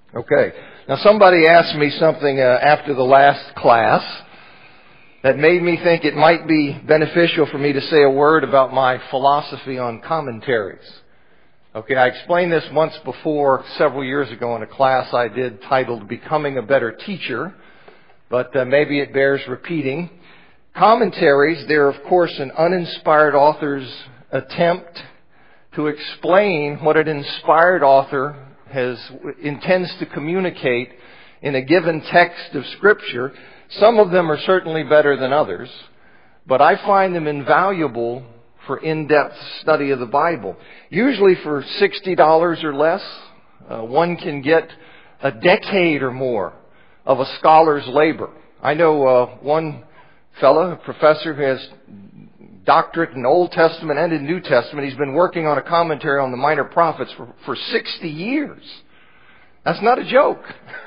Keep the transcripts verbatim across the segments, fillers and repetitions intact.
Okay. Now somebody asked me something uh, after the last class that made me think it might be beneficial for me to say a word about my philosophy on commentaries. Okay, I explained this once before, several years ago, in a class I did titled Becoming a Better Teacher, but uh, maybe it bears repeating. Commentaries, they're of course an uninspired author's attempt to explain what an inspired author has intends to communicate in a given text of Scripture. Some of them are certainly better than others, but I find them invaluable for in-depth study of the Bible. Usually for sixty dollars or less, uh, one can get a decade or more of a scholar's labor. I know uh, one fellow, a professor who has doctorate in Old Testament and in New Testament. He's been working on a commentary on the Minor Prophets for, for sixty years. That's not a joke.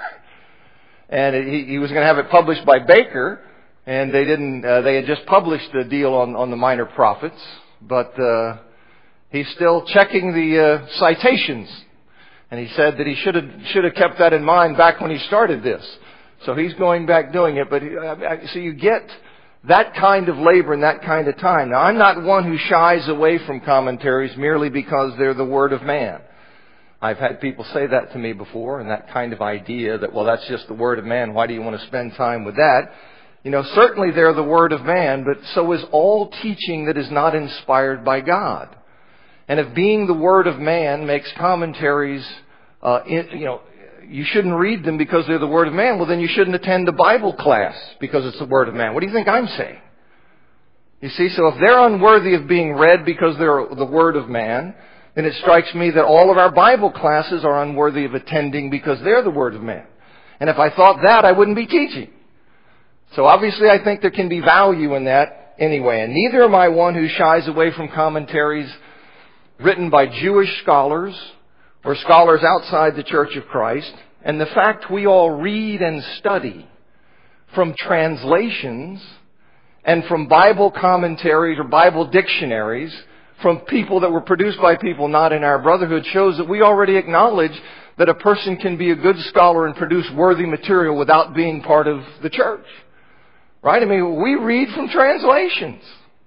And he, he was going to have it published by Baker, and they didn't. Uh, they had just published the deal on, on the Minor Prophets, but uh, he's still checking the uh, citations. And he said that he should have should have kept that in mind back when he started this. So he's going back doing it. But uh, so you get that kind of labor and that kind of time. Now, I'm not one who shies away from commentaries merely because they're the word of man. I've had people say that to me before, and that kind of idea that, well, that's just the word of man. Why do you want to spend time with that? You know, certainly they're the word of man, but so is all teaching that is not inspired by God. And if being the word of man makes commentaries, uh, in, you know, you shouldn't read them because they're the word of man, well, then you shouldn't attend a Bible class because it's the word of man. What do you think I'm saying? You see, so if they're unworthy of being read because they're the word of man, then it strikes me that all of our Bible classes are unworthy of attending because they're the word of man. And if I thought that, I wouldn't be teaching. So obviously I think there can be value in that anyway. And neither am I one who shies away from commentaries written by Jewish scholars or scholars outside the Church of Christ. And the fact we all read and study from translations and from Bible commentaries or Bible dictionaries from people that were produced by people not in our brotherhood shows that we already acknowledge that a person can be a good scholar and produce worthy material without being part of the church. Right? I mean, we read from translations.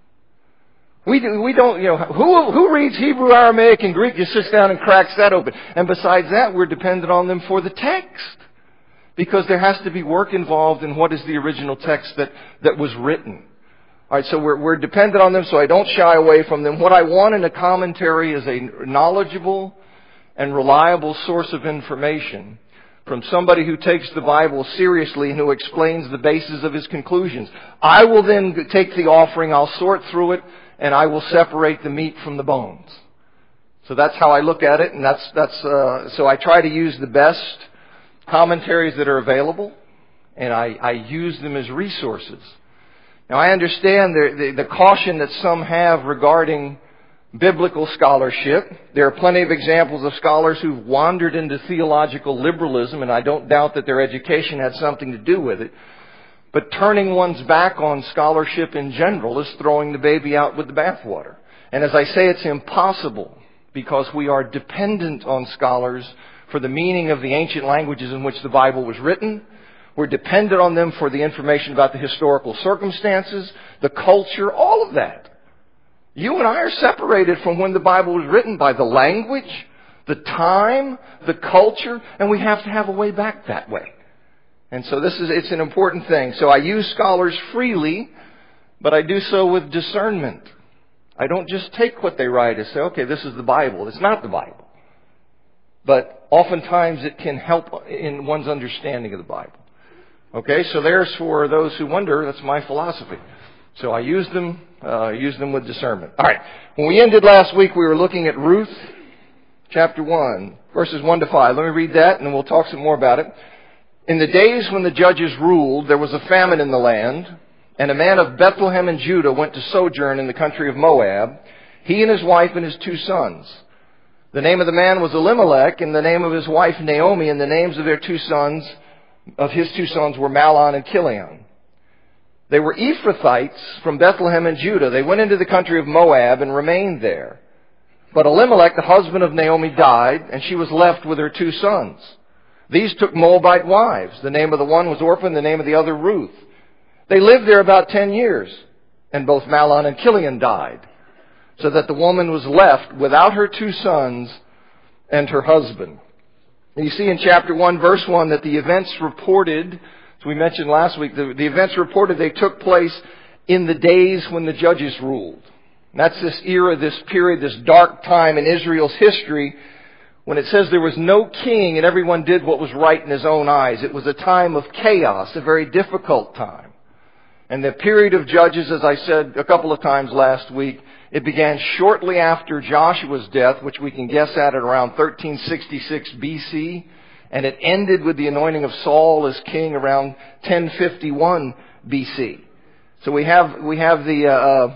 We do, we don't, you know, who, who reads Hebrew, Aramaic, and Greek just sits down and cracks that open? And besides that, we're dependent on them for the text. Because there has to be work involved in what is the original text that, that was written. Alright, so we're, we're dependent on them, so I don't shy away from them. What I want in a commentary is a knowledgeable and reliable source of information from somebody who takes the Bible seriously and who explains the basis of his conclusions. I will then take the offering, I'll sort through it, and I will separate the meat from the bones. So that's how I look at it, and that's that's. Uh, so I try to use the best commentaries that are available, and I, I use them as resources. Now I understand the, the, the caution that some have regarding biblical scholarship. There are plenty of examples of scholars who've wandered into theological liberalism, and I don't doubt that their education had something to do with it. But turning one's back on scholarship in general is throwing the baby out with the bathwater. And as I say, it's impossible because we are dependent on scholars for the meaning of the ancient languages in which the Bible was written. We're dependent on them for the information about the historical circumstances, the culture, all of that. You and I are separated from when the Bible was written by the language, the time, the culture, and we have to have a way back that way. And so this is, it's an important thing. So I use scholars freely, but I do so with discernment. I don't just take what they write and say, okay, this is the Bible. It's not the Bible. But oftentimes it can help in one's understanding of the Bible. Okay, so there's for those who wonder, that's my philosophy. So I use them, uh, use them with discernment. All right, when we ended last week, we were looking at Ruth, chapter one, verses one to five. Let me read that, and then we'll talk some more about it. In the days when the judges ruled, there was a famine in the land, and a man of Bethlehem in Judah went to sojourn in the country of Moab, he and his wife and his two sons. The name of the man was Elimelech, and the name of his wife Naomi, and the names of their two sons, of his two sons were Mahlon and Chilion. They were Ephrathites from Bethlehem in Judah. They went into the country of Moab and remained there. But Elimelech, the husband of Naomi, died, and she was left with her two sons. These took Moabite wives. The name of the one was Orpah, the name of the other Ruth. They lived there about ten years, and both Mahlon and Chilion died, so that the woman was left without her two sons and her husband. And you see in chapter one, verse one, that the events reported, as we mentioned last week, the, the events reported, they took place in the days when the judges ruled. And that's this era, this period, this dark time in Israel's history, when it says there was no king and everyone did what was right in his own eyes. It was a time of chaos, a very difficult time. And the period of Judges, as I said a couple of times last week, it began shortly after Joshua's death, which we can guess at at around thirteen sixty-six B C, and it ended with the anointing of Saul as king around ten fifty-one B C. So we have we have the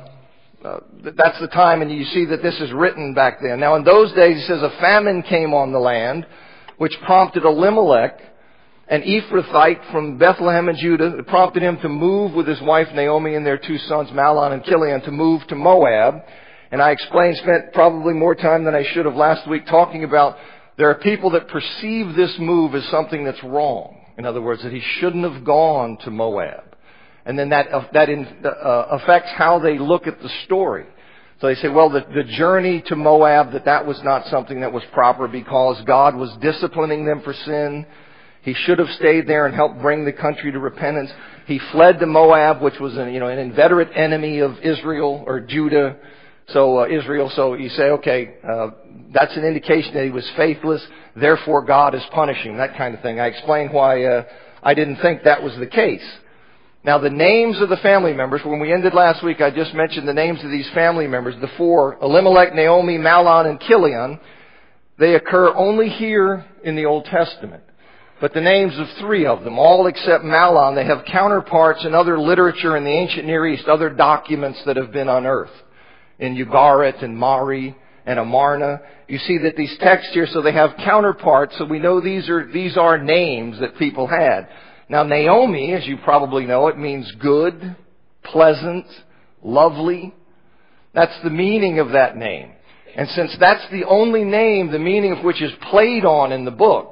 uh, uh, that's the time, and you see that this is written back then. Now, in those days, it says a famine came on the land, which prompted Elimelech, an Ephrathite from Bethlehem and Judah. It prompted him to move with his wife Naomi and their two sons Mahlon and Chilion to move to Moab. And I explained, spent probably more time than I should have last week talking about there are people that perceive this move as something that's wrong. In other words, that he shouldn't have gone to Moab. And then that, that in, uh, affects how they look at the story. So they say, well, the, the journey to Moab, that that was not something that was proper because God was disciplining them for sin. He should have stayed there and helped bring the country to repentance. He fled to Moab, which was an, you know, an inveterate enemy of Israel or Judah. So uh, Israel. So you say, okay, uh, that's an indication that he was faithless. Therefore, God is punishing, that kind of thing. I explained why uh, I didn't think that was the case. Now, the names of the family members, when we ended last week, I just mentioned the names of these family members, the four, Elimelech, Naomi, Mahlon, and Chilion. They occur only here in the Old Testament. But the names of three of them, all except Mahlon, they have counterparts in other literature in the ancient Near East, other documents that have been unearthed. In Ugarit and Mari and Amarna. You see that these texts here, so they have counterparts, so we know these are, these are names that people had. Now, Naomi, as you probably know, it means good, pleasant, lovely. That's the meaning of that name. And since that's the only name, the meaning of which is played on in the book,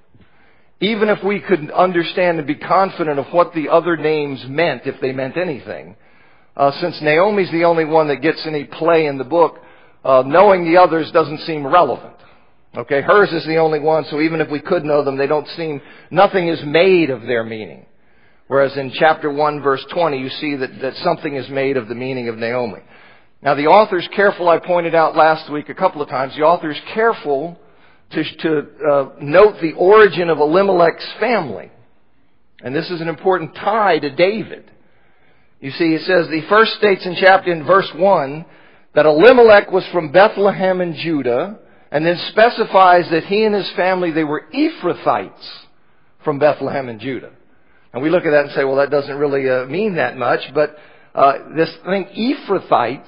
even if we could understand and be confident of what the other names meant, if they meant anything, uh, since Naomi's the only one that gets any play in the book, uh, knowing the others doesn't seem relevant. Okay, hers is the only one, so even if we could know them, they don't seem, nothing is made of their meaning. Whereas in chapter one, verse twenty, you see that, that something is made of the meaning of Naomi. Now, the author's careful, I pointed out last week a couple of times, the author's careful to, to uh, note the origin of Elimelech's family. And this is an important tie to David. You see, it says, the first states in chapter, in verse one, that Elimelech was from Bethlehem in Judah, and then specifies that he and his family, they were Ephrathites from Bethlehem and Judah. And we look at that and say, well, that doesn't really uh, mean that much, but uh, this thing, Ephrathites,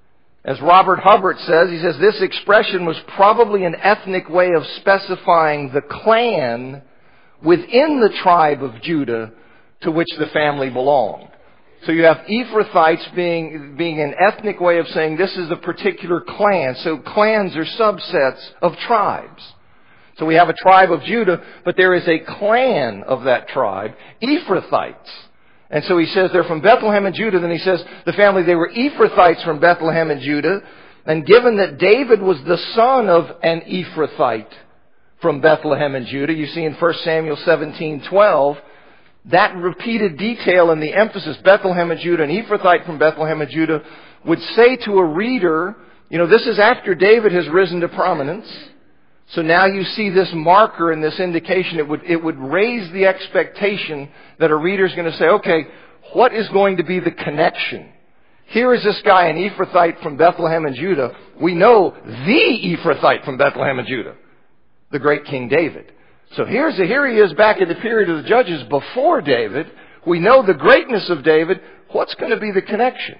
as Robert Hubbard says, he says this expression was probably an ethnic way of specifying the clan within the tribe of Judah to which the family belonged. So you have Ephrathites being, being an ethnic way of saying this is a particular clan. So clans are subsets of tribes. So we have a tribe of Judah, but there is a clan of that tribe, Ephrathites. And so he says they're from Bethlehem and Judah. Then he says the family, they were Ephrathites from Bethlehem and Judah. And given that David was the son of an Ephrathite from Bethlehem and Judah, you see in First Samuel seventeen twelve, that repeated detail and the emphasis, Bethlehem and Judah, an Ephrathite from Bethlehem and Judah, would say to a reader, you know, this is after David has risen to prominence. So now you see this marker and this indication. It would, it would raise the expectation that a reader is going to say, okay, what is going to be the connection? Here is this guy, an Ephrathite from Bethlehem and Judah. We know the Ephrathite from Bethlehem and Judah, the great King David. So here's a, here he is back in the period of the Judges before David. We know the greatness of David. What's going to be the connection?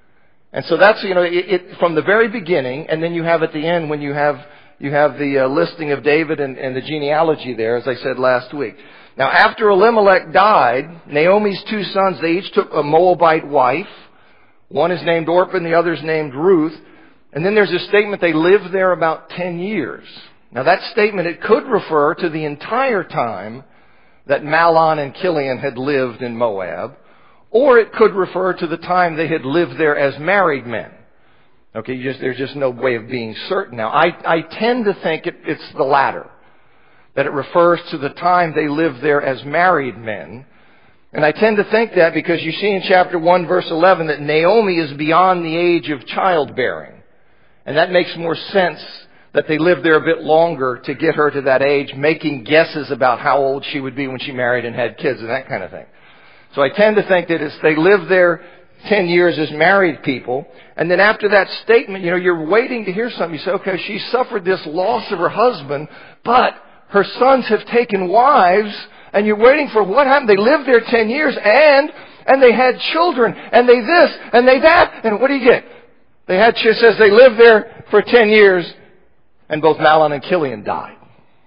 And so that's, you know, it, it from the very beginning, and then you have at the end when you have you have the uh, listing of David and, and the genealogy there, as I said last week. Now, after Elimelech died, Naomi's two sons, they each took a Moabite wife. One is named Orpah and the other is named Ruth. And then there's a statement they lived there about ten years. Now that statement, it could refer to the entire time that Mahlon and Chilion had lived in Moab, or it could refer to the time they had lived there as married men. Okay, you just, there's just no way of being certain. Now, I, I tend to think it, it's the latter, that it refers to the time they lived there as married men. And I tend to think that because you see in chapter one, verse eleven, that Naomi is beyond the age of childbearing. And that makes more sense that they lived there a bit longer to get her to that age, making guesses about how old she would be when she married and had kids and that kind of thing. So I tend to think that it's, they lived there ten years as married people. And then after that statement, you know, you're waiting to hear something. You say, okay, she suffered this loss of her husband, but her sons have taken wives, and you're waiting for what happened. They lived there ten years, and and they had children, and they this, and they that, and what do you get? They had, it says they lived there for ten years, and both Mahlon and Chilion died.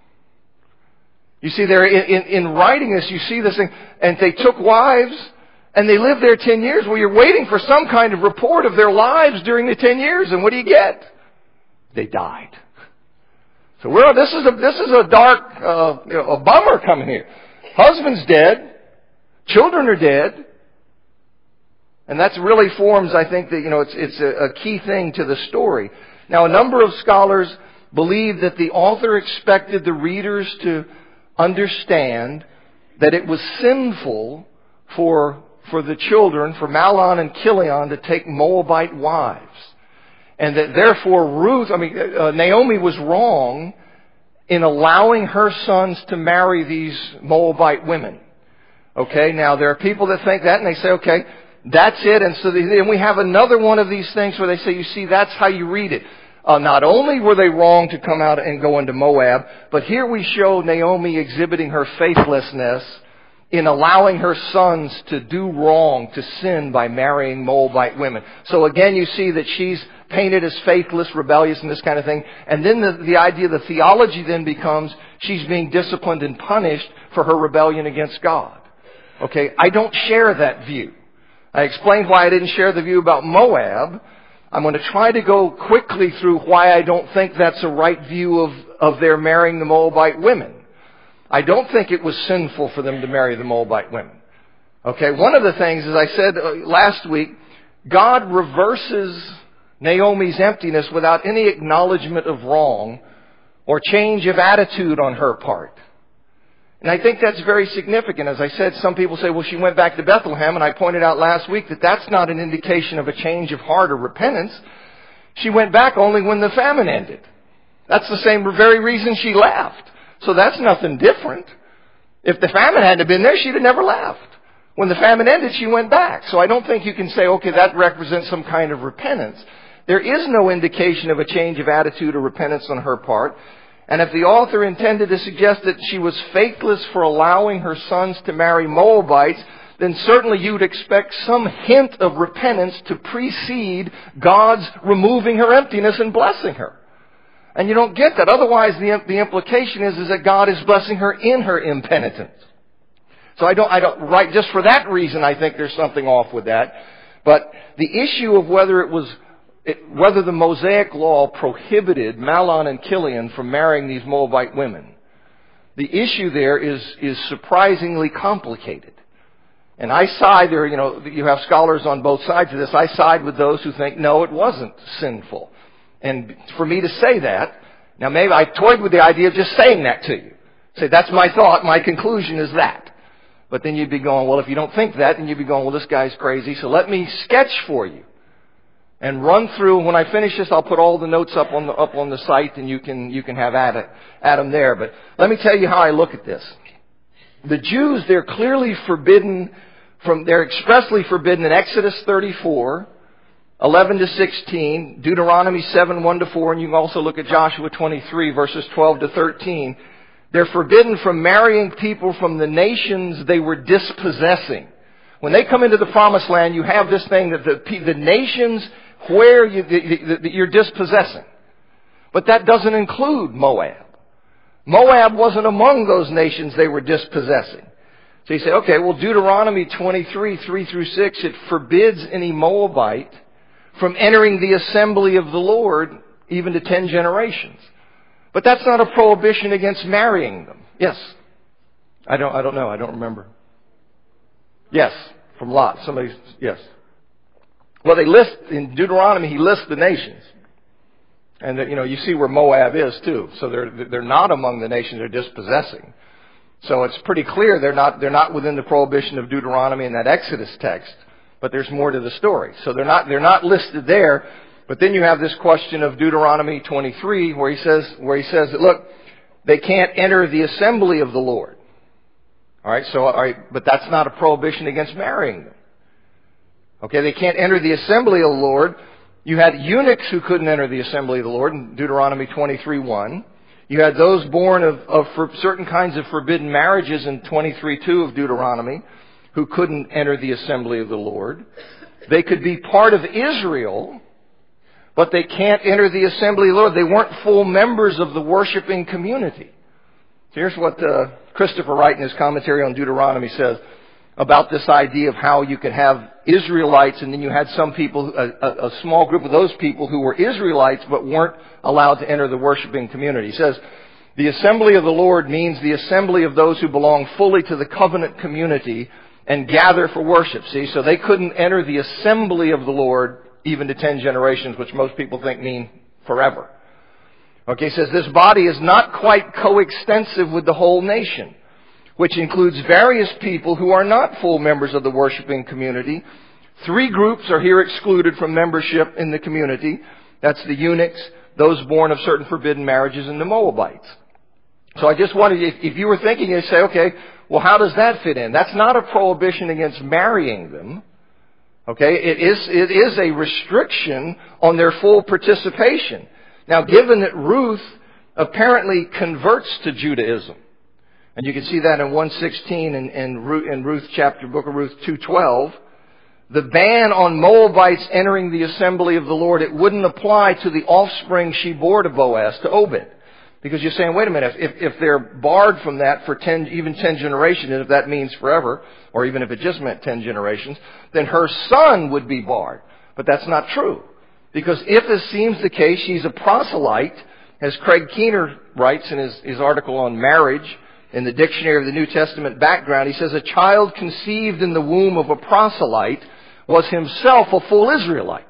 You see, there in, in, in writing this, you see this thing, and they took wives, and they lived there ten years. Well, you're waiting for some kind of report of their lives during the ten years, and what do you get? They died. So we're, this is a, this is a dark, uh, you know, a bummer coming here. Husband's dead. Children are dead. And that really forms, I think, that, you know, it's, it's a, a key thing to the story. Now, a number of scholars believe that the author expected the readers to understand that it was sinful for, for the children, for Mahlon and Chilion, to take Moabite wives. And that therefore Ruth, I mean, uh, Naomi was wrong in allowing her sons to marry these Moabite women. Okay, now there are people that think that and they say, okay, that's it. And so they, and we have another one of these things where they say, you see, that's how you read it. Uh, not only were they wrong to come out and go into Moab, but here we show Naomi exhibiting her faithlessness in allowing her sons to do wrong, to sin by marrying Moabite women. So again, you see that she's painted as faithless, rebellious, and this kind of thing. And then the, the idea, the theology then becomes she's being disciplined and punished for her rebellion against God. Okay, I don't share that view. I explained why I didn't share the view about Moab. I'm going to try to go quickly through why I don't think that's a right view of, of their marrying the Moabite women. I don't think it was sinful for them to marry the Moabite women. Okay, one of the things, as I said last week, God reverses Naomi's emptiness without any acknowledgement of wrong or change of attitude on her part. And I think that's very significant. As I said, some people say, well, she went back to Bethlehem, and I pointed out last week that that's not an indication of a change of heart or repentance. She went back only when the famine ended. That's the same very reason she left. So that's nothing different. If the famine hadn't been there, she'd have never left. When the famine ended, she went back. So I don't think you can say, okay, that represents some kind of repentance. There is no indication of a change of attitude or repentance on her part. And if the author intended to suggest that she was faithless for allowing her sons to marry Moabites, then certainly you'd expect some hint of repentance to precede God's removing her emptiness and blessing her. And you don't get that. Otherwise, the, the implication is, is that God is blessing her in her impenitence. So I don't, I don't, right, just for that reason, I think there's something off with that. But the issue of whether it was, it, whether the Mosaic law prohibited Mahlon and Chilion from marrying these Moabite women, the issue there is, is surprisingly complicated. And I side there, you know, you have scholars on both sides of this. I side with those who think, no, it wasn't sinful. And for me to say that, now maybe I toyed with the idea of just saying that to you. Say, that's my thought, my conclusion is that. But then you'd be going, well, if you don't think that, then you'd be going, well, this guy's crazy. So let me sketch for you and run through. When I finish this, I'll put all the notes up on the, up on the site, and you can, you can have at it, at them there. But let me tell you how I look at this. The Jews, they're clearly forbidden from, they're expressly forbidden in Exodus thirty-four, eleven to sixteen, Deuteronomy seven, one to four, and you can also look at Joshua twenty-three, verses twelve to thirteen. They're forbidden from marrying people from the nations they were dispossessing. When they come into the promised land, you have this thing that the, the nations where you, that you're dispossessing. But that doesn't include Moab. Moab wasn't among those nations they were dispossessing. So you say, okay, well, Deuteronomy twenty-three, three through six, it forbids any Moabite from entering the assembly of the Lord even to ten generations. But that's not a prohibition against marrying them. Yes. I don't, I don't know. I don't remember. Yes. From Lot. Somebody, yes. Well, they list, in Deuteronomy, he lists the nations. And, you know, you see where Moab is, too. So they're, they're not among the nations they're dispossessing. So it's pretty clear they're not, they're not within the prohibition of Deuteronomy in that Exodus text. But there's more to the story. So they're not, they're not listed there. But then you have this question of Deuteronomy twenty-three where he says, where he says that, look, they can't enter the assembly of the Lord. Alright, so, alright, but that's not a prohibition against marrying them. Okay, they can't enter the assembly of the Lord. You had eunuchs who couldn't enter the assembly of the Lord in Deuteronomy twenty-three one. You had those born of, of for certain kinds of forbidden marriages in twenty-three two of Deuteronomy who couldn't enter the assembly of the Lord. They could be part of Israel, but they can't enter the assembly of the Lord. They weren't full members of the worshiping community. So here's what uh, Christopher Wright in his commentary on Deuteronomy says about this idea of how you could have Israelites and then you had some people, a, a, a small group of those people who were Israelites but weren't allowed to enter the worshiping community. He says, the assembly of the Lord means the assembly of those who belong fully to the covenant community and gather for worship. See, so they couldn't enter the assembly of the Lord even to ten generations, which most people think mean forever. Okay, he says this body is not quite coextensive with the whole nation, which includes various people who are not full members of the worshiping community. Three groups are here excluded from membership in the community. That's the eunuchs, those born of certain forbidden marriages, and the Moabites. So I just wanted, if, if you were thinking, you'd say, okay, well, how does that fit in? That's not a prohibition against marrying them. Okay, it is, it is a restriction on their full participation. Now, given that Ruth apparently converts to Judaism, and you can see that in one sixteen and in, in, in Ruth chapter, book of Ruth two twelve, the ban on Moabites entering the assembly of the Lord, it wouldn't apply to the offspring she bore to Boaz, to Obed. Because you're saying, wait a minute, if, if they're barred from that for ten, even ten generations, and if that means forever, or even if it just meant ten generations, then her son would be barred. But that's not true. Because if this seems the case, she's a proselyte, as Craig Keener writes in his, his article on marriage, in the Dictionary of the New Testament Background, he says, a child conceived in the womb of a proselyte was himself a full Israelite.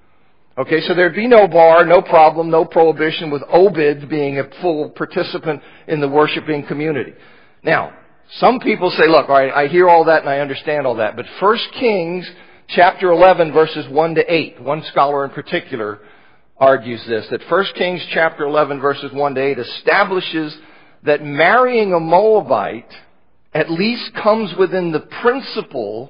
Okay, so there'd be no bar, no problem, no prohibition with Obed being a full participant in the worshiping community. Now, some people say, look, all right, I hear all that and I understand all that, but First Kings chapter eleven verses one to eight, one scholar in particular argues this, that First Kings chapter eleven verses one to eight establishes that marrying a Moabite at least comes within the principle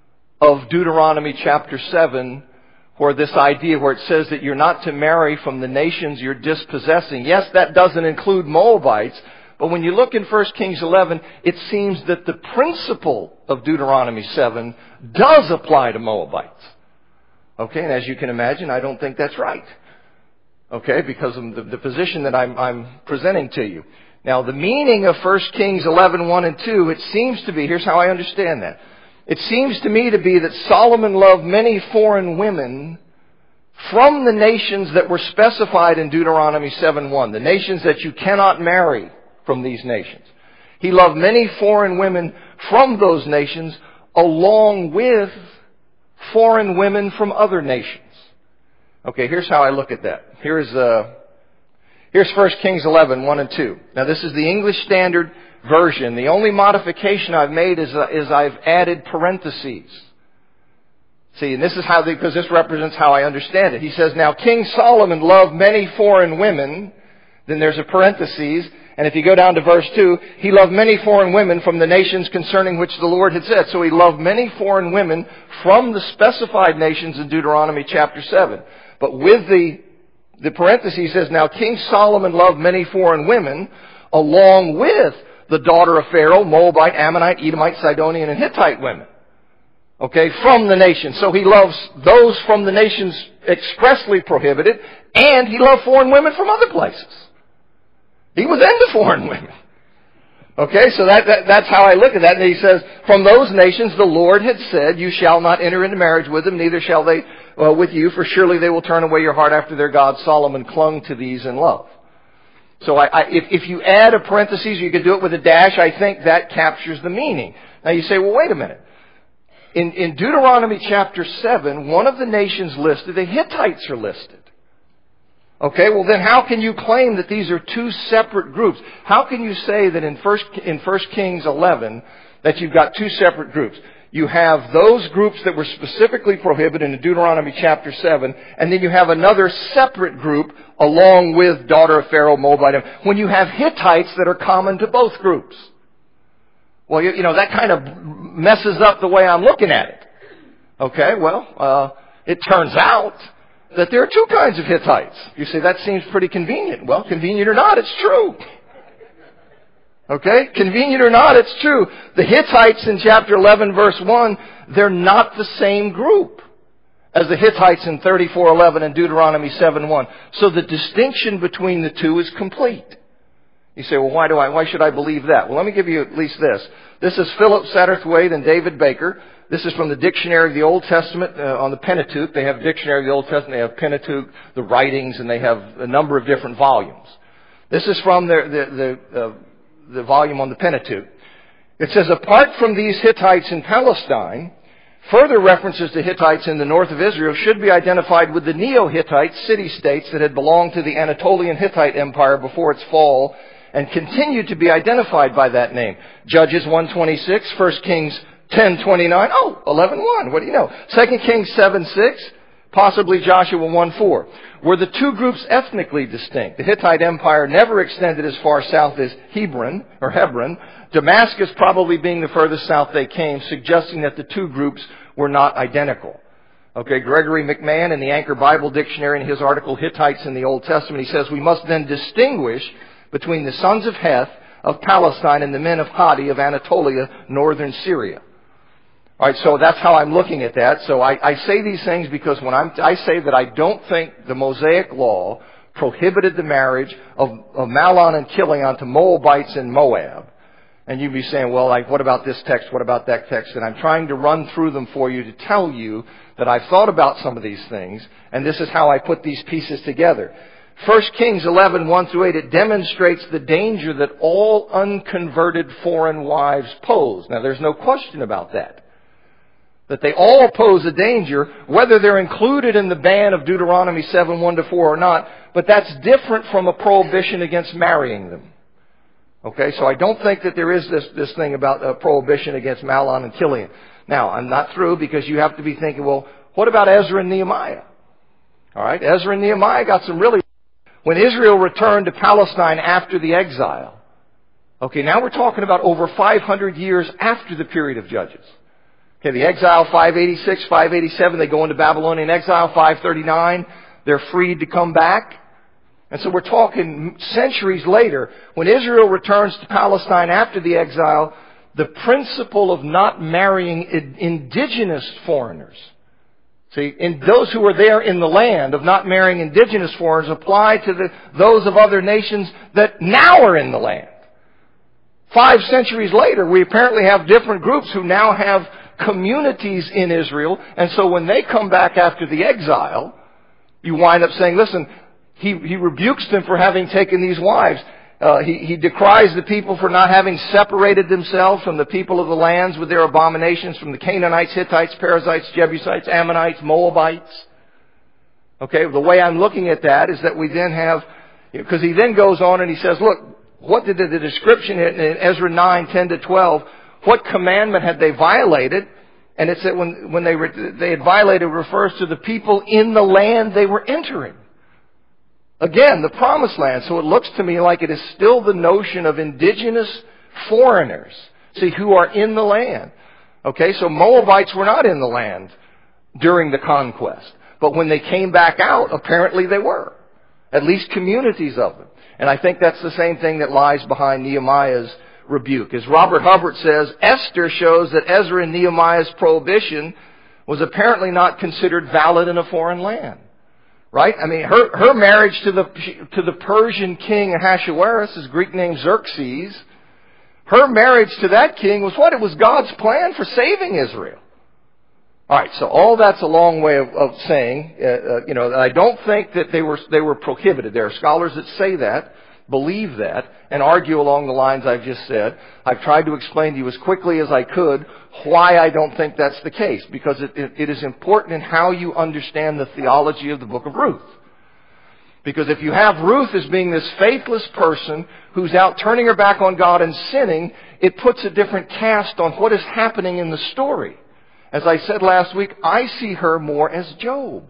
of Deuteronomy chapter seven, where this idea where it says that you're not to marry from the nations you're dispossessing. Yes, that doesn't include Moabites, but when you look in First Kings eleven, it seems that the principle of Deuteronomy seven does apply to Moabites. Okay, and as you can imagine, I don't think that's right. Okay, because of the, the position that I'm, I'm presenting to you. Now, the meaning of First Kings eleven, one and two, it seems to be, here's how I understand that. It seems to me to be that Solomon loved many foreign women from the nations that were specified in Deuteronomy seven one, the nations that you cannot marry from these nations. He loved many foreign women from those nations along with foreign women from other nations. Okay, here's how I look at that. Here's uh, here's First Kings eleven, one and two. Now this is the English Standard Version. The only modification I've made is, uh, is I've added parentheses. See, and this is how, because this represents how I understand it. He says, now King Solomon loved many foreign women. Then there's a parentheses. And if you go down to verse two, he loved many foreign women from the nations concerning which the Lord had said. So he loved many foreign women from the specified nations in Deuteronomy chapter seven. But with the, the parentheses says, now King Solomon loved many foreign women along with the daughter of Pharaoh, Moabite, Ammonite, Edomite, Sidonian, and Hittite women. Okay, from the nations. So he loves those from the nations expressly prohibited, and he loved foreign women from other places. He was into foreign women. Okay, so that, that that's how I look at that. And he says, from those nations the Lord had said, you shall not enter into marriage with them, neither shall they uh, with you, for surely they will turn away your heart after their God. Solomon clung to these in love. So I, I, if, if you add a parenthesis, you could do it with a dash, I think that captures the meaning. Now you say, well, wait a minute. In, in Deuteronomy chapter seven, one of the nations listed, the Hittites are listed. Okay, well then how can you claim that these are two separate groups? How can you say that in First, in First Kings eleven that you've got two separate groups? You have those groups that were specifically prohibited in Deuteronomy chapter seven, and then you have another separate group along with daughter of Pharaoh, Moabite, when you have Hittites that are common to both groups. Well, you, you know, that kind of messes up the way I'm looking at it. Okay, well, uh, it turns out that there are two kinds of Hittites. You say, that seems pretty convenient. Well, convenient or not, it's true. Okay? Convenient or not, it's true. The Hittites in chapter eleven, verse one, they're not the same group as the Hittites in thirty-four eleven and Deuteronomy seven one. So the distinction between the two is complete. You say, well, why do I, why should I believe that? Well, let me give you at least this. This is Philip Satterthwaite and David Baker. This is from the Dictionary of the Old Testament uh, on the Pentateuch. They have a Dictionary of the Old Testament. They have Pentateuch, the writings, and they have a number of different volumes. This is from the, the, the, uh, the volume on the Pentateuch. It says, apart from these Hittites in Palestine, further references to Hittites in the north of Israel should be identified with the Neo-Hittite city-states that had belonged to the Anatolian Hittite Empire before its fall and continued to be identified by that name. Judges one twenty-six, First Kings ten twenty-nine, oh, eleven one, what do you know? Second Kings seven six, possibly Joshua one four. Were the two groups ethnically distinct? The Hittite Empire never extended as far south as Hebron, or Hebron, Damascus probably being the furthest south they came, suggesting that the two groups were not identical. Okay, Gregory McMahon in the Anchor Bible Dictionary in his article, Hittites in the Old Testament, he says, we must then distinguish between the sons of Heth of Palestine and the men of Hadi of Anatolia, northern Syria. All right, so that's how I'm looking at that. So I, I say these things because when I'm, I say that I don't think the Mosaic Law prohibited the marriage of, of Mahlon and Chilion to Moabites in Moab. And you'd be saying, well, like, what about this text? What about that text? And I'm trying to run through them for you to tell you that I've thought about some of these things, and this is how I put these pieces together. First Kings eleven, one through eight, it demonstrates the danger that all unconverted foreign wives pose. Now, there's no question about that. That they all pose a danger, whether they're included in the ban of Deuteronomy seven, one to four or not, but that's different from a prohibition against marrying them. Okay, so I don't think that there is this, this thing about a prohibition against Mahlon and Chilion. Now, I'm not through because you have to be thinking, well, what about Ezra and Nehemiah? All right, Ezra and Nehemiah got some really... When Israel returned to Palestine after the exile, okay, now we're talking about over five hundred years after the period of Judges. Okay, the exile, five eighty-six, five eighty-seven, they go into Babylonian exile, five thirty-nine, they're freed to come back. And so we're talking centuries later, when Israel returns to Palestine after the exile, the principle of not marrying indigenous foreigners, see, in those who were there in the land, of not marrying indigenous foreigners, apply to the, those of other nations that now are in the land. Five centuries later, we apparently have different groups who now have communities in Israel, and so when they come back after the exile, you wind up saying, listen, he, he rebukes them for having taken these wives. Uh, he, he decries the people for not having separated themselves from the people of the lands with their abominations, from the Canaanites, Hittites, Perizzites, Jebusites, Ammonites, Moabites. Okay, the way I'm looking at that is that we then have, because he then goes on and he says, look, what did the, the description in Ezra nine, ten to twelve, what commandment had they violated? And it said when, when they, re, they had violated refers to the people in the land they were entering. Again, the promised land. So it looks to me like it is still the notion of indigenous foreigners, see, who are in the land. Okay, so Moabites were not in the land during the conquest. But when they came back out, apparently they were. At least communities of them. And I think that's the same thing that lies behind Nehemiah's rebuke. As Robert Hubbard says, Esther shows that Ezra and Nehemiah's prohibition was apparently not considered valid in a foreign land. Right? I mean, her, her marriage to the, to the Persian king Ahasuerus, his Greek name Xerxes, her marriage to that king was what? It was God's plan for saving Israel. Alright, so all that's a long way of, of saying, uh, uh, you know, I don't think that they were, they were prohibited. There are scholars that say that, believe that and argue along the lines I've just said. I've tried to explain to you as quickly as I could why I don't think that's the case, because it, it, it is important in how you understand the theology of the book of Ruth. Because if you have Ruth as being this faithless person who's out turning her back on God and sinning, it puts a different cast on what is happening in the story. As I said last week, I see her more as Job.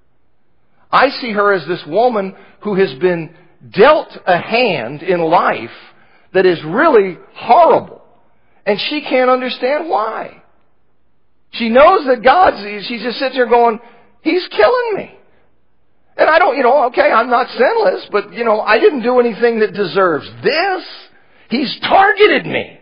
I see her as this woman who has been dealt a hand in life that is really horrible. And she can't understand why. She knows that God's, she just sits there going, He's killing me. And I don't, you know, okay, I'm not sinless, but, you know, I didn't do anything that deserves this. He's targeted me.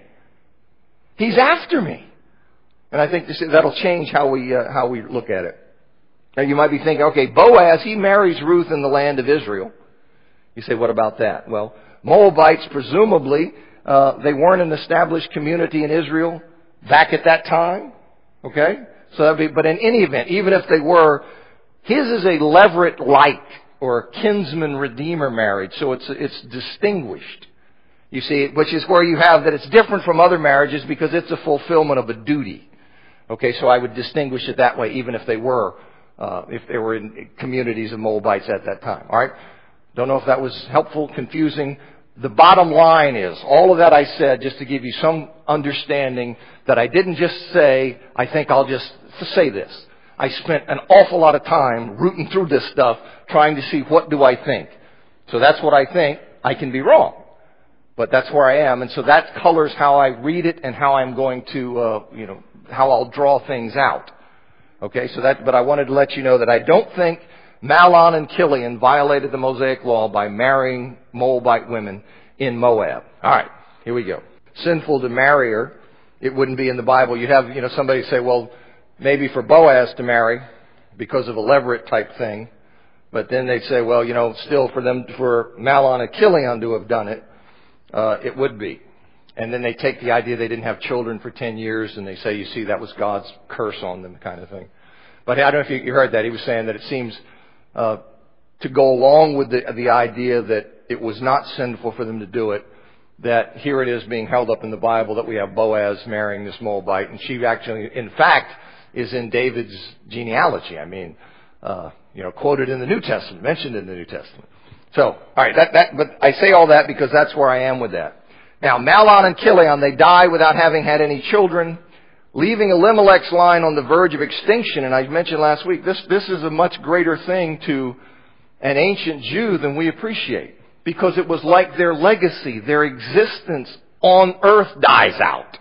He's after me. And I think this, that'll change how we, uh, how we look at it. Now you might be thinking, okay, Boaz, he marries Ruth in the land of Israel. You say, what about that? Well, Moabites, presumably, uh, they weren't an established community in Israel back at that time. Okay? So that'd be, but in any event, even if they were, his is a Levirate-like or a kinsman-redeemer marriage, so it's it's distinguished. You see, which is where you have that it's different from other marriages because it's a fulfillment of a duty. Okay, so I would distinguish it that way, even if they were uh, if they were in communities of Moabites at that time. All right, don't know if that was helpful, confusing. The bottom line is, all of that I said just to give you some understanding that I didn't just say, I think I'll just say this. I spent an awful lot of time rooting through this stuff, trying to see what do I think. So that's what I think. I can be wrong. But that's where I am. And so that colors how I read it and how I'm going to, uh, you know, how I'll draw things out. Okay, so that, but I wanted to let you know that I don't think Mahlon and Chilion violated the Mosaic law by marrying Moabite women in Moab. All right, here we go. Sinful to marry her. It wouldn't be in the Bible. You'd have, you know, somebody say, well, maybe for Boaz to marry because of a Levirate type thing. But then they'd say, well, you know, still for them, for Mahlon and Chilion to have done it, uh, it would be. And then they take the idea they didn't have children for ten years and they say, you see, that was God's curse on them kind of thing. But I don't know if you, you heard that. He was saying that it seems uh, to go along with the, the idea that it was not sinful for them to do it, that here it is being held up in the Bible that we have Boaz marrying this Moabite. And she actually, in fact, is in David's genealogy. I mean, uh, you know, quoted in the New Testament, mentioned in the New Testament. So, all right, that, that, but I say all that because that's where I am with that. Now, Mahlon and Chilion, they die without having had any children, leaving Elimelech's line on the verge of extinction. And I mentioned last week, this, this is a much greater thing to an ancient Jew than we appreciate. Because it was like their legacy, their existence on earth dies out.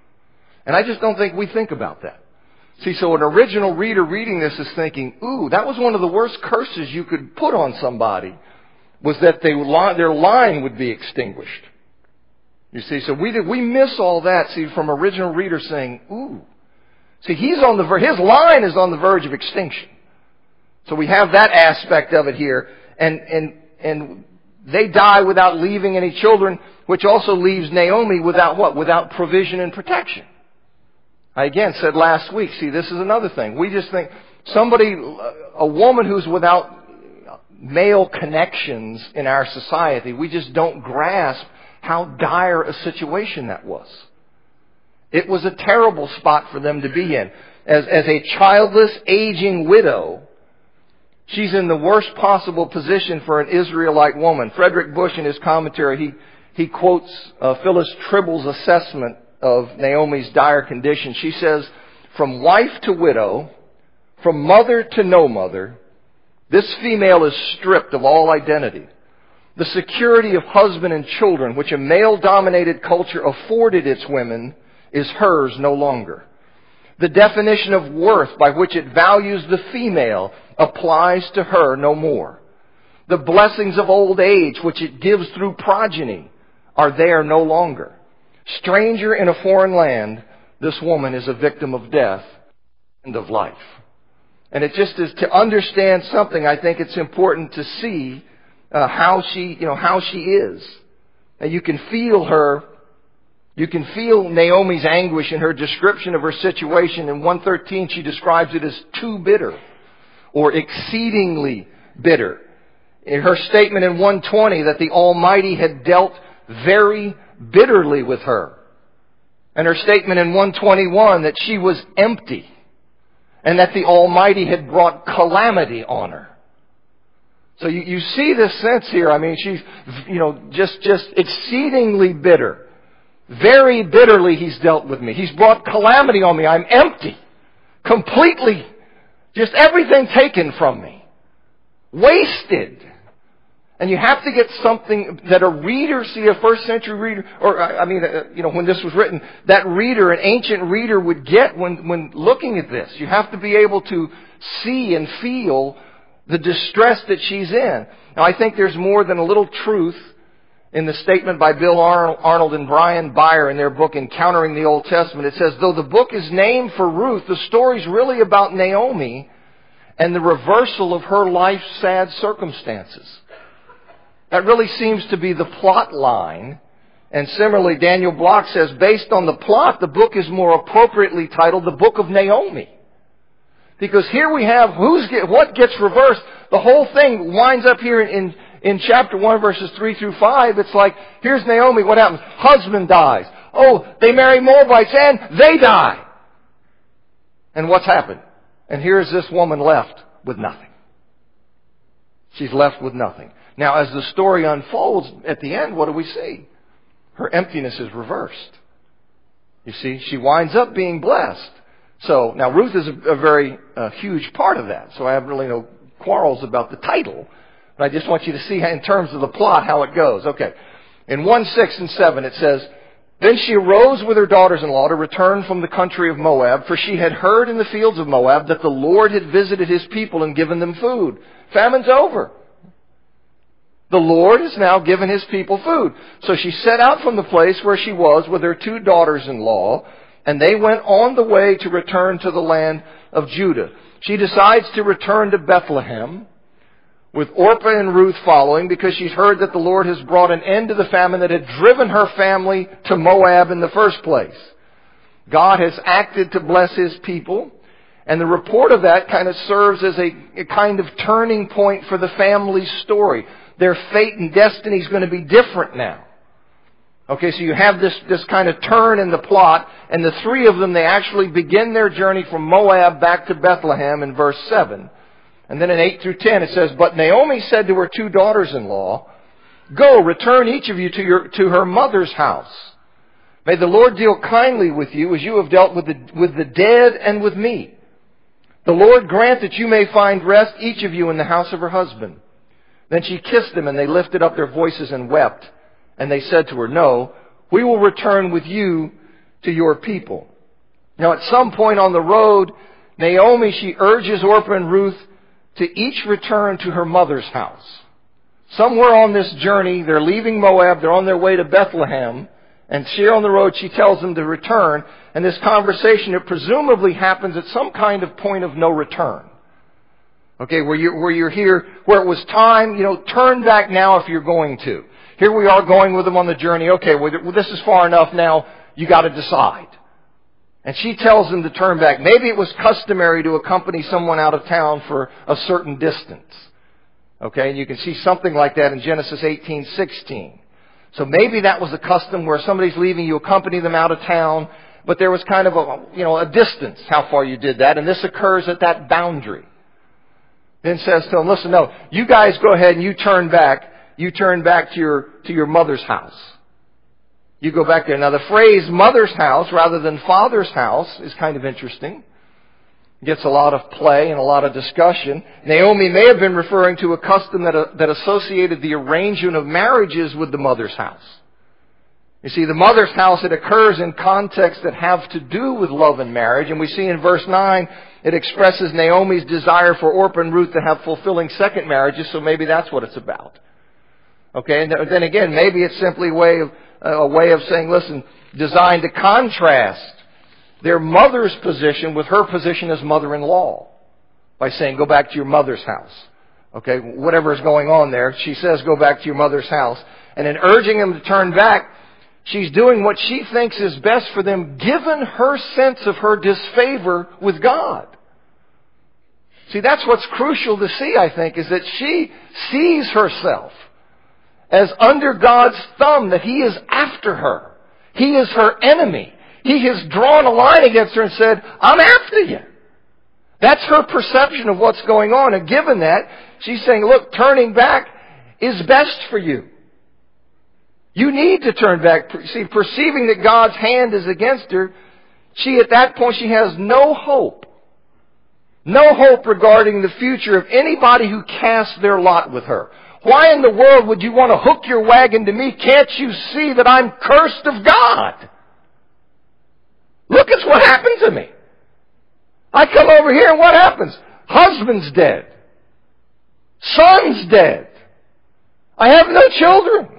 And I just don't think we think about that. See, so an original reader reading this is thinking, ooh, that was one of the worst curses you could put on somebody, was that they, their line would be extinguished. You see, so we did, we miss all that, see, from original readers saying, ooh. See, he's on the ver- his line is on the verge of extinction. So we have that aspect of it here. And, and, and they die without leaving any children, which also leaves Naomi without what? Without provision and protection. I again said last week, see, this is another thing. We just think somebody, a woman who's without male connections in our society, we just don't grasp how dire a situation that was. It was a terrible spot for them to be in. As, as a childless, aging widow, she's in the worst possible position for an Israelite woman. Frederick Bush, in his commentary, he, he quotes uh, Phyllis Tribble's assessment of Naomi's dire condition. She says, from wife to widow, from mother to no mother, this female is stripped of all identity. The security of husband and children, which a male-dominated culture afforded its women, is hers no longer. The definition of worth by which it values the female applies to her no more. The blessings of old age, which it gives through progeny, are there no longer. Stranger in a foreign land, this woman is a victim of death and of life. And it just is to understand something, I think it's important to see uh, how she, you know, how she is. And you can feel her, you can feel Naomi's anguish in her description of her situation. In one thirteen, she describes it as too bitter or exceedingly bitter. in her statement in one twenty that the Almighty had dealt very bitterly with her. And her statement in one twenty-one that she was empty and that the Almighty had brought calamity on her. So you, you see this sense here. I mean, she's, you know, just, just exceedingly bitter. Very bitterly He's dealt with me. He's brought calamity on me. I'm empty. Completely. Just everything taken from me. Wasted. And you have to get something that a reader, see a first century reader, or I mean, uh, you know, when this was written, that reader, an ancient reader would get when, when looking at this. You have to be able to see and feel the distress that she's in. Now I think there's more than a little truth in the statement by Bill Arnold and Brian Beyer in their book Encountering the Old Testament. It says, though the book is named for Ruth, the story's really about Naomi and the reversal of her life's sad circumstances. That really seems to be the plot line. And similarly, Daniel Block says, based on the plot, the book is more appropriately titled The Book of Naomi. Because here we have who's get, what gets reversed. The whole thing winds up here in, in chapter one, verses three through five. It's like, here's Naomi, what happens? Husband dies. Oh, they marry Moabites and they die. And what's happened? And here's this woman left with nothing. She's left with nothing. Now, as the story unfolds, at the end, what do we see? Her emptiness is reversed. You see, she winds up being blessed. So, now Ruth is a, a very uh, huge part of that. So I have really no quarrels about the title. But I just want you to see how, in terms of the plot, how it goes. Okay. In one, six, and seven, it says, then she arose with her daughters-in-law to return from the country of Moab, for she had heard in the fields of Moab that the Lord had visited His people and given them food. Famine's over. The Lord has now given His people food. So she set out from the place where she was with her two daughters-in-law, and they went on the way to return to the land of Judah. She decides to return to Bethlehem, with Orpah and Ruth following, because she's heard that the Lord has brought an end to the famine that had driven her family to Moab in the first place. God has acted to bless His people, and the report of that kind of serves as a, a kind of turning point for the family's story. Their fate and destiny is going to be different now. Okay, so you have this, this kind of turn in the plot, and the three of them, they actually begin their journey from Moab back to Bethlehem in verse seven. And then in eight through ten it says, but Naomi said to her two daughters-in-law, go, return each of you to your, to her mother's house. May the Lord deal kindly with you as you have dealt with the, with the dead and with me. The Lord grant that you may find rest, each of you, in the house of her husband. Then she kissed them, and they lifted up their voices and wept. And they said to her, no, we will return with you to your people. Now at some point on the road, Naomi, she urges Orpah and Ruth to each return to her mother's house. Somewhere on this journey, they're leaving Moab, they're on their way to Bethlehem, and here on the road she tells them to return. And this conversation, it presumably happens at some kind of point of no return. Okay, where you're, where you're here, where it was time, you know, turn back now if you're going to. Here we are going with them on the journey. Okay, well, this is far enough now, you got to decide. And she tells them to turn back. Maybe it was customary to accompany someone out of town for a certain distance. Okay, and you can see something like that in Genesis eighteen sixteen. So maybe that was a custom where somebody's leaving, you accompany them out of town, but there was kind of a, you know, a distance how far you did that, and this occurs at that boundary. Then says to them, listen, no, you guys go ahead and you turn back. You turn back to your, to your mother's house. You go back there. Now the phrase mother's house rather than father's house is kind of interesting. It gets a lot of play and a lot of discussion. Naomi may have been referring to a custom that, uh, that associated the arrangement of marriages with the mother's house. You see, the mother's house, it occurs in contexts that have to do with love and marriage. And we see in verse nine, it expresses Naomi's desire for Orpah and Ruth to have fulfilling second marriages, so maybe that's what it's about. Okay, and then again, maybe it's simply a way of, uh, a way of saying, listen, designed to contrast their mother's position with her position as mother-in-law by saying, go back to your mother's house. Okay, whatever is going on there, she says, go back to your mother's house. And in urging them to turn back, she's doing what she thinks is best for them, given her sense of her disfavor with God. See, that's what's crucial to see, I think, is that she sees herself as under God's thumb, that He is after her. He is her enemy. He has drawn a line against her and said, I'm after you. That's her perception of what's going on. And given that, she's saying, look, turning back is best for you. You need to turn back. See, perceiving that God's hand is against her, she, at that point, she has no hope. No hope regarding the future of anybody who casts their lot with her. Why in the world would you want to hook your wagon to me? Can't you see that I'm cursed of God? Look at what happened to me. I come over here and what happens? Husband's dead. Son's dead. I have no children.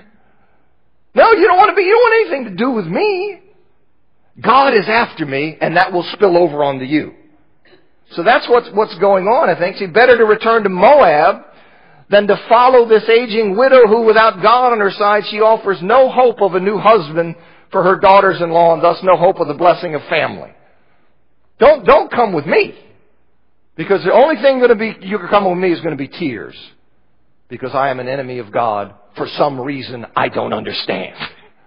No, you don't want to be, you don't want anything to do with me. God is after me, and that will spill over onto you. So that's what's, what's going on, I think. See, better to return to Moab than to follow this aging widow who, without God on her side, she offers no hope of a new husband for her daughters-in-law, and thus no hope of the blessing of family. Don't, don't come with me. Because the only thing going to be, you can come with me is going to be tears. Because I am an enemy of God for some reason I don't understand.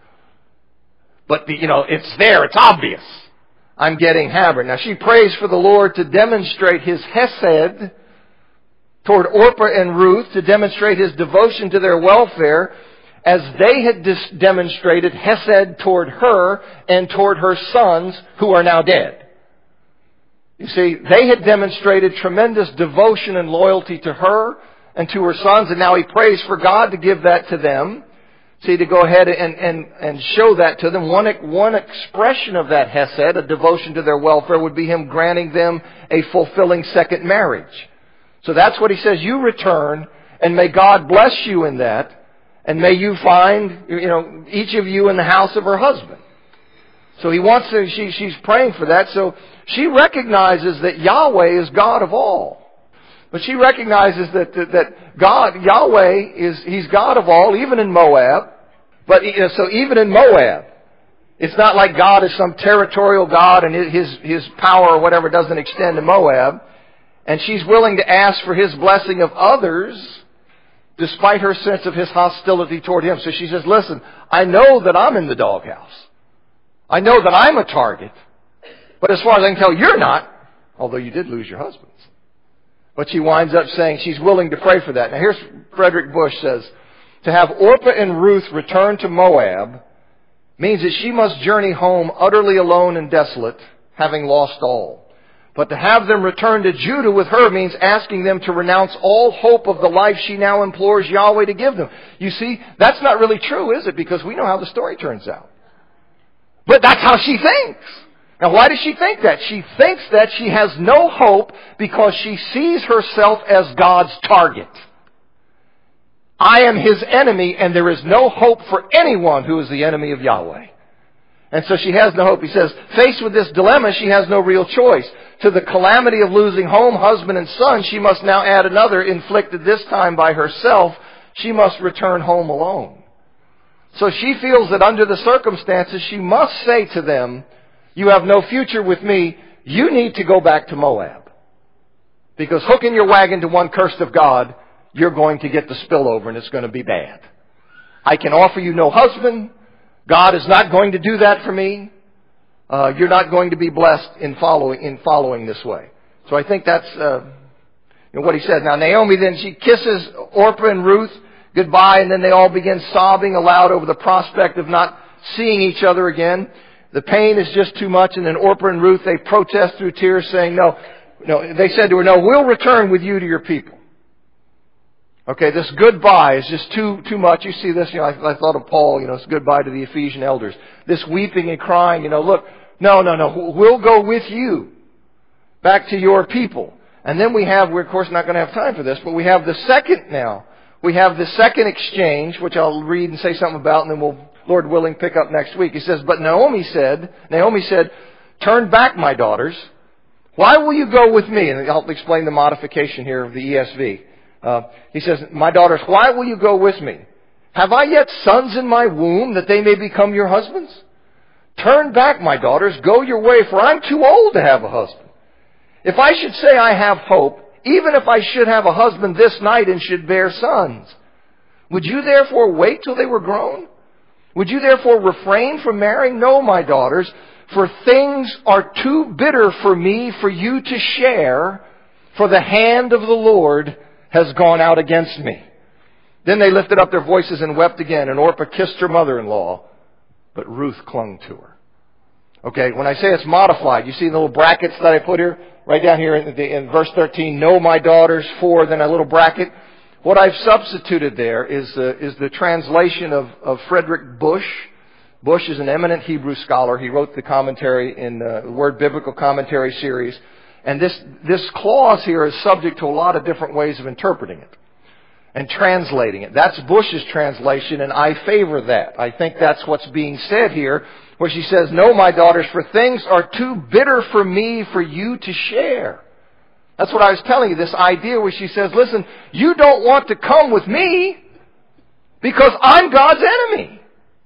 But, the, you know, it's there, it's obvious. I'm getting hammered. Now, she prays for the Lord to demonstrate His hesed toward Orpah and Ruth, to demonstrate His devotion to their welfare, as they had dis- demonstrated hesed toward her and toward her sons, who are now dead. You see, they had demonstrated tremendous devotion and loyalty to her and to her sons, and now he prays for God to give that to them. See, to go ahead and, and, and show that to them. One, one expression of that hesed, a devotion to their welfare, would be him granting them a fulfilling second marriage. So that's what he says, you return, and may God bless you in that, and may you find, you know, each of you in the house of her husband. So he wants to, she, she's praying for that. So she recognizes that Yahweh is God of all. But she recognizes that, that, that God, Yahweh, is, He's God of all, even in Moab. But, you know, so even in Moab, it's not like God is some territorial God and His, His power or whatever doesn't extend to Moab. And she's willing to ask for His blessing of others, despite her sense of His hostility toward Him. So she says, listen, I know that I'm in the doghouse. I know that I'm a target. But as far as I can tell, you're not, although you did lose your husbands. But she winds up saying she's willing to pray for that. Now here's Frederick Bush says, to have Orpah and Ruth return to Moab means that she must journey home utterly alone and desolate, having lost all. But to have them return to Judah with her means asking them to renounce all hope of the life she now implores Yahweh to give them. You see, that's not really true, is it? Because we know how the story turns out. But that's how she thinks. Now, why does she think that? She thinks that she has no hope because she sees herself as God's target. I am His enemy, and there is no hope for anyone who is the enemy of Yahweh. And so she has no hope. He says, faced with this dilemma, she has no real choice. To the calamity of losing home, husband, and son, she must now add another, inflicted this time by herself. She must return home alone. So she feels that under the circumstances, she must say to them, you have no future with me. You need to go back to Moab. Because hooking your wagon to one cursed of God, you're going to get the spillover and it's going to be bad. I can offer you no husband. God is not going to do that for me. Uh, you're not going to be blessed in following, in following this way. So I think that's uh, you know, what he said. Now Naomi then, she kisses Orpah and Ruth goodbye, and then they all begin sobbing aloud over the prospect of not seeing each other again. The pain is just too much, and then Orpah and Ruth, they protest through tears saying, no, no, they said to her, no, we'll return with you to your people. Okay, this goodbye is just too, too much. You see this, you know, I, I thought of Paul, you know, it's goodbye to the Ephesian elders. This weeping and crying, you know, look, no, no, no, we'll go with you back to your people. And then we have, we're of course not going to have time for this, but we have the second now. We have the second exchange, which I'll read and say something about, and then we'll, Lord willing, pick up next week. He says, but Naomi said, Naomi said, turn back, my daughters. Why will you go with me? And I'll explain the modification here of the E S V. Uh, he says, my daughters, why will you go with me? Have I yet sons in my womb that they may become your husbands? Turn back, my daughters, go your way, for I'm too old to have a husband. If I should say I have hope, even if I should have a husband this night and should bear sons, would you therefore wait till they were grown? Would you therefore refrain from marrying? No, my daughters, for things are too bitter for me for you to share, for the hand of the Lord has gone out against me. Then they lifted up their voices and wept again, and Orpah kissed her mother-in-law, but Ruth clung to her. Okay, when I say it's modified, you see the little brackets that I put here? Right down here in, the, in verse thirteen, no, my daughters, for, then a little bracket. What I've substituted there is, uh, is the translation of, of Frederick Bush. Bush is an eminent Hebrew scholar. He wrote the commentary in uh, the Word Biblical Commentary series. And this, this clause here is subject to a lot of different ways of interpreting it and translating it. That's Bush's translation, and I favor that. I think that's what's being said here, where she says, no, my daughters, for things are too bitter for me for you to share. That's what I was telling you, this idea where she says, listen, you don't want to come with me because I'm God's enemy.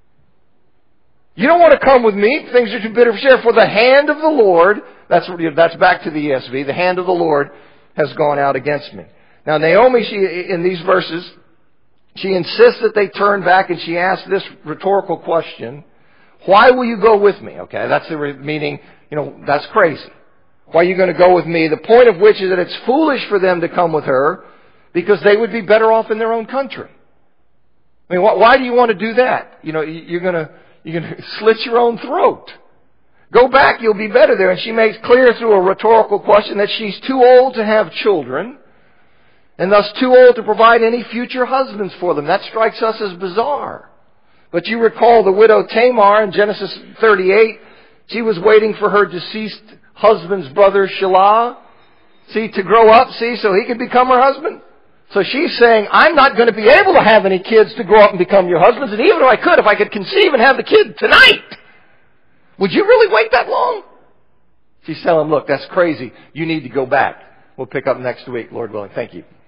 You don't want to come with me. Things are too bitter for share. For the hand of the Lord, that's, that's back to the E S V, the hand of the Lord has gone out against me. Now Naomi, she, in these verses, she insists that they turn back, and she asks this rhetorical question, why will you go with me? Okay, that's the meaning, you know, that's crazy. Why are you going to go with me? The point of which is that it's foolish for them to come with her because they would be better off in their own country. I mean, why do you want to do that? You know, you're going to, you're going to slit your own throat. Go back, you'll be better there. And she makes clear through a rhetorical question that she's too old to have children and thus too old to provide any future husbands for them. That strikes us as bizarre. But you recall the widow Tamar in Genesis thirty-eight. She was waiting for her deceased husband's brother Shelah, see, to grow up, see, so he could become her husband. So she's saying, I'm not going to be able to have any kids to grow up and become your husbands. And even if I could, if I could conceive and have the kid tonight, would you really wait that long? She's telling him, look, that's crazy. You need to go back. We'll pick up next week, Lord willing. Thank you.